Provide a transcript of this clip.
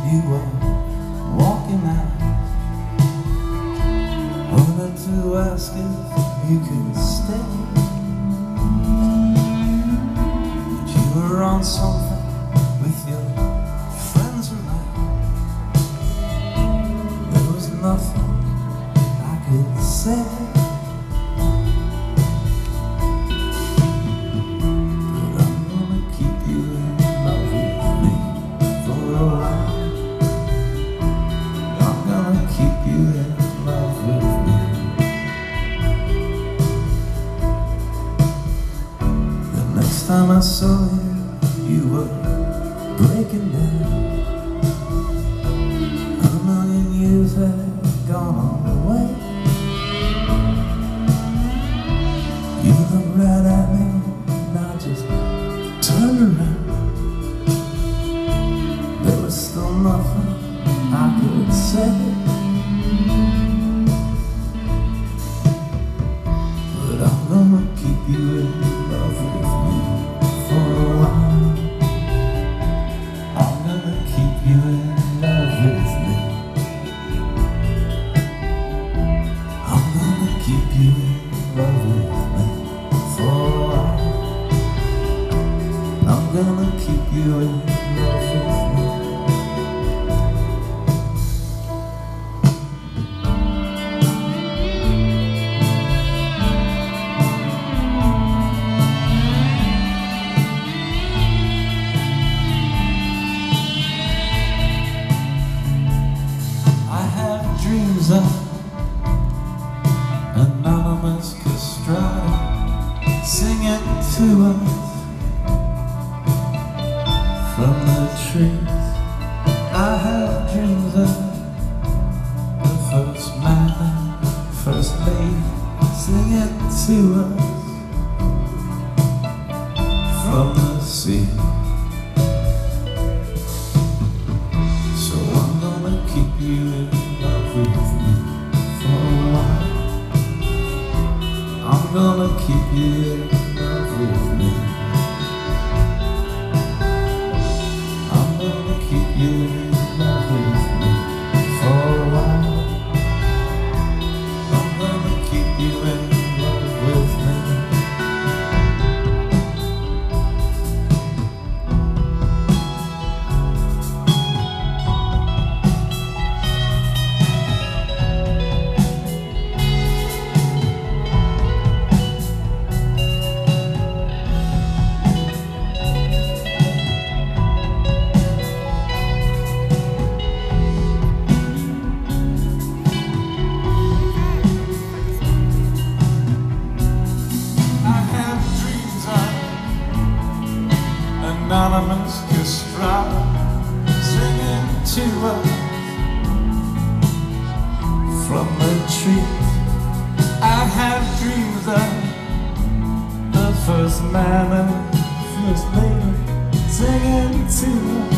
you were walking out. Wanted to ask if you could stay, but you were on something with your friends around. There was nothing I could say. Next time I saw you, you were breaking down. A million years had gone on the way. You looked right at me and I just turned around. There was still nothing I could say, but I'm gonna keep you in love with me for a while. I'm gonna keep you in love with me. I'm gonna keep you in love with me for a while. I'm gonna keep you in love with me. Dreams of anonymous castrati singing to us from the trees. I have dreams of the first man and first lady singing to us from the sea. So I'm gonna keep you in love with me for a while. I'm gonna keep you in love with me. I'm gonna keep you in love with me for a while. I'm gonna keep you in love with me. Anonymous castrati singing to us from the trees. I have dreams of the first man and first lady singing to us